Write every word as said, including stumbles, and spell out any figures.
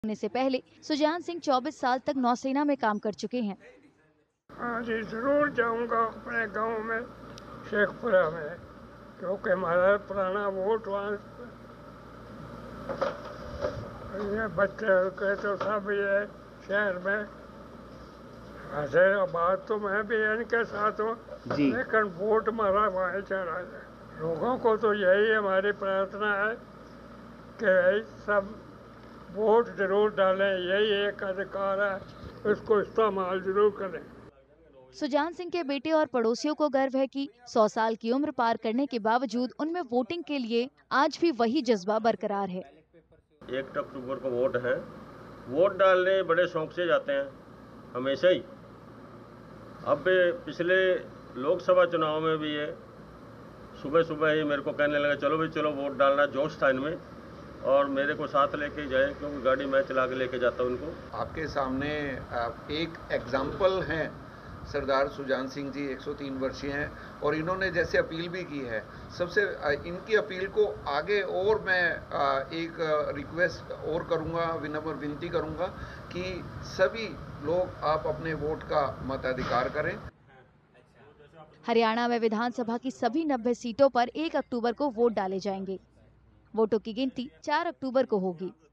होने से पहले सुजान सिंह चौबीस साल तक नौसेना में काम कर चुके हैं। हाँ जी, जरूर जाऊंगा अपने गांव में शेखपुरा में, क्योंकि हमारा पुराना वोट वहाँ ये बच्चे के तो सब ये शहर में। ऐसे बात तो मैं भी इनके साथ हूँ, लेकिन वोट हमारा वहाँ चढ़ा है। लोगों को तो यही हमारी प्रार्थना है कि सब वोट जरूर डालें, यही एक अधिकार है, उसको इस्तेमाल जरूर करें। सुजान सिंह के बेटे और पड़ोसियों को गर्व है कि सौ साल की उम्र पार करने के बावजूद उनमें वोटिंग के लिए आज भी वही जज्बा बरकरार है। एक अक्टूबर को वोट है, वोट डालने बड़े शौक से जाते हैं हमेशा ही। अब पिछले लोकसभा चुनाव में भी ये सुबह सुबह ही मेरे को कहने लगा चलो भाई चलो वोट डालना जोश था इनमें, और मेरे को साथ लेके जाए क्योंकि गाड़ी मैं चला के लेके जाता हूँ उनको। आपके सामने एक एग्जाम्पल हैं सरदार सुजान सिंह जी, एक सौ तीन वर्षीय हैं और इन्होंने जैसे अपील भी की है। सबसे इनकी अपील को आगे और मैं एक रिक्वेस्ट और करूंगा, विनम्र विनती करूंगा कि सभी लोग आप अपने वोट का मताधिकार करें। हरियाणा में विधानसभा की सभी नब्बे सीटों पर एक अक्टूबर को वोट डाले जाएंगे। वोटों की गिनती चार अक्टूबर को होगी।